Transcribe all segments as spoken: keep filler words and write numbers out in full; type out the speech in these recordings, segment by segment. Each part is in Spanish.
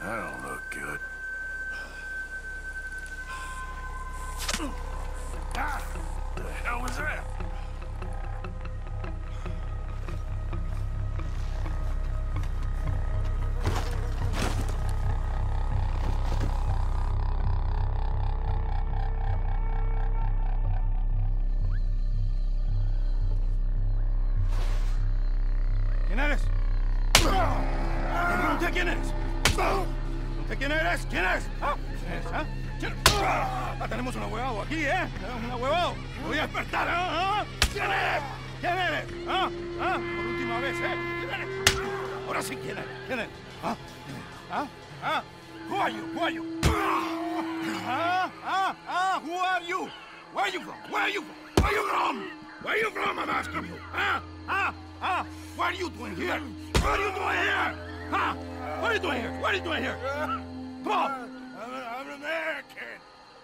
That don't look good. Ah! The hell was that? ¿Quién eres? ¿Pregunté quién eres? ¿Pregunté quién eres? ¿Quién eres? ¿Ah? ¿Quién eres? ¿Ah? ¿Quién? Ah, tenemos un ahuevado aquí, ¿eh? Tenemos un ahuevado. Voy a despertar, ¿ah? ¿Quién eres? ¿Quién eres? ¿Ah? ¿Ah? Por última vez, ¿eh? ¿Quién eres? Ahora sí, ¿quién eres? ¿Quién eres? ¿Ah? ¿Ah? ¿Ah? Who are you? Who are you? ¿Ah? ¿Ah? ¿Ah? Who are you? Where are you from? Where are you from? Where are you from? Where are you from? I'm asking you. ¿Ah? ¿Ah? ¿Ah? What are you doing here? What are you doing here? Huh? What are you doing here? What are you doing here? Come on! I'm, I'm an American.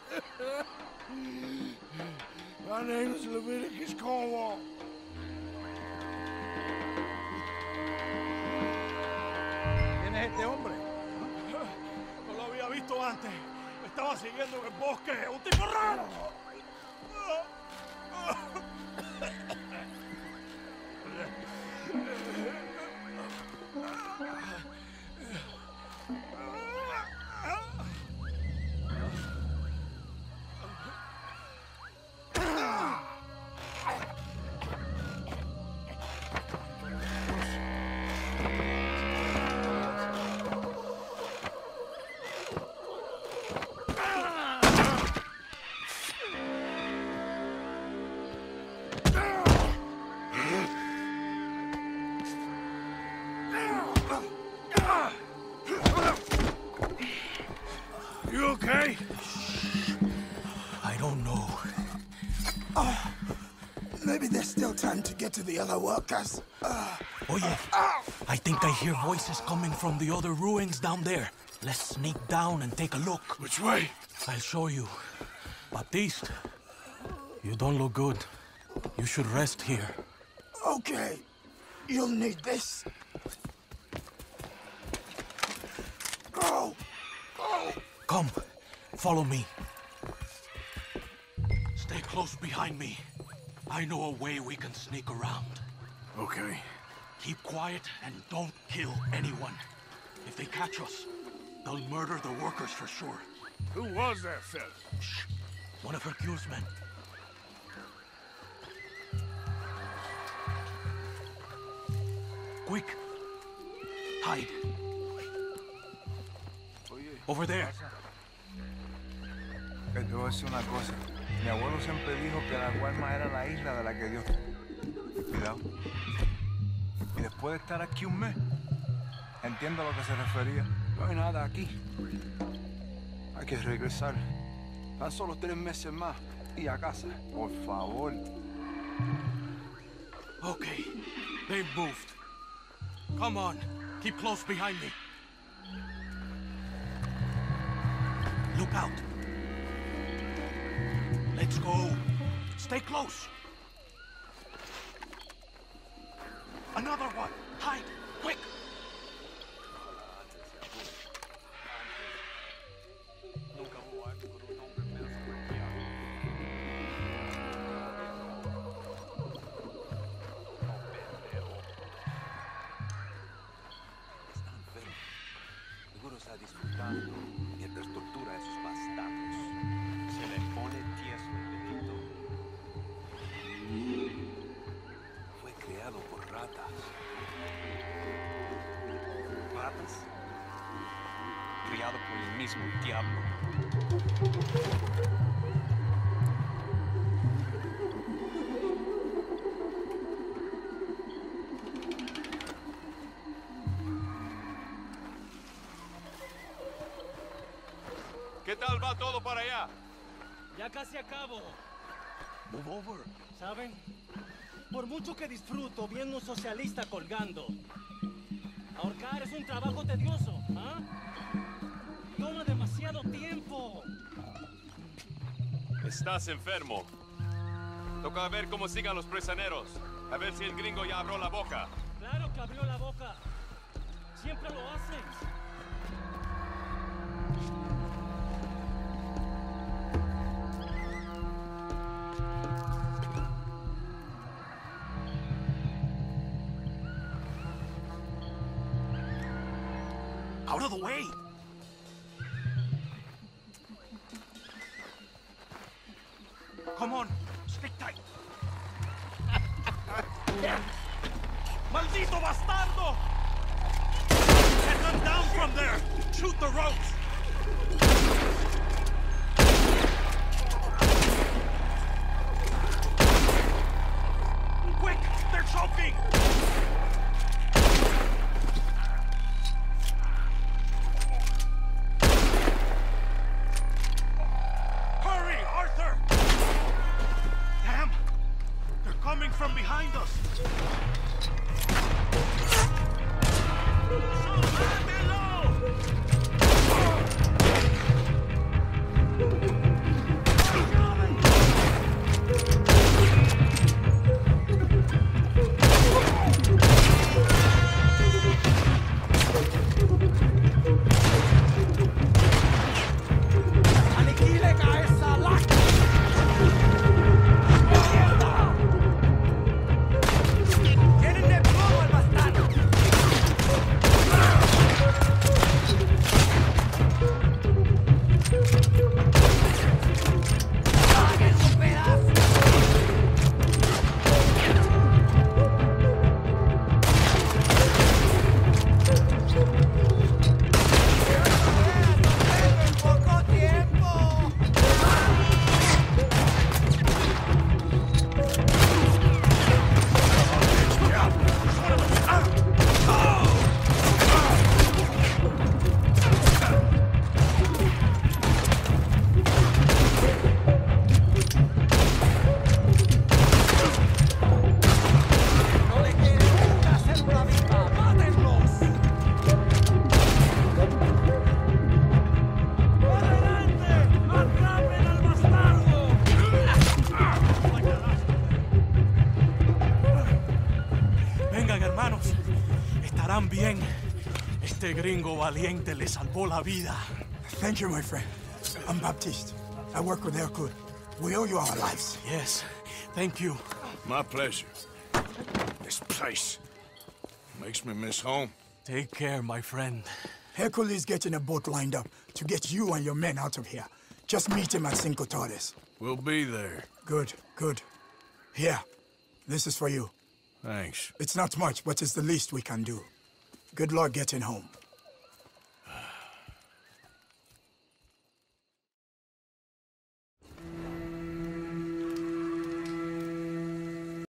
My name is Leviticus Cornwall. ¿Quién es este hombre? No lo había visto antes. Me estaba siguiendo en el bosque. ¡Un tipo raro! You okay? I don't know. Oh, maybe there's still time to get to the other workers. Uh, Oye, I think I hear voices coming from the other ruins down there. Let's sneak down and take a look. Which way? I'll show you. Baptiste, you don't look good. You should rest here. Okay, you'll need this. Go! Go! Come, follow me. Stay close behind me. I know a way we can sneak around. Okay. Keep quiet and don't kill anyone. If they catch us, they'll murder the workers for sure. Who was that fella? Shh. One of Hercule's men. Quick. Hide. Over there. Te voy a decir una cosa. Mi abuelo siempre dijo que la Guarma era la isla de la que Dios... Cuidado. Y después de estar aquí un mes, entiendo a lo que se refería. No hay nada aquí. Hay que regresar. Tan solo tres meses más y a casa. Por favor. Okay. They've moved. Come on. Keep close behind me. Look out. Let's go. Stay close. Another one. Hide. Quick. Seguro está disfrutando mientras tortura a esos bastardos. Se le pone tieso el dedito. Fue creado por ratas. ¿Ratas? Criado por el mismo diablo. ¿Qué tal va todo para allá? Ya casi acabo. Move over. ¿Saben? Por mucho que disfruto viendo un socialista colgando, ahorcar es un trabajo tedioso, ¿ah? Toma demasiado tiempo. Estás enfermo. Toca ver cómo sigan los prisioneros. A ver si el gringo ya abrió la boca. Claro que abrió la boca. Siempre lo haces. Out of the way! Come on, stick tight. ¡Maldito bastardo! Get them down from there! Shoot the ropes! Quick! They're choking! Hurry, Arthur! Damn! They're coming from behind us! Estarán bien. Este gringo valiente le salvó la vida. Thank you, my friend. I'm Baptiste. I work with Hercule. We owe you our lives. Yes, thank you. My pleasure. This place makes me miss home. Take care, my friend. Hercule is getting a boat lined up to get you and your men out of here. Just meet him at Cinco Torres. We'll be there. Good, good. Here, this is for you. Thanks. It's not much, but it's the least we can do. Good luck getting home.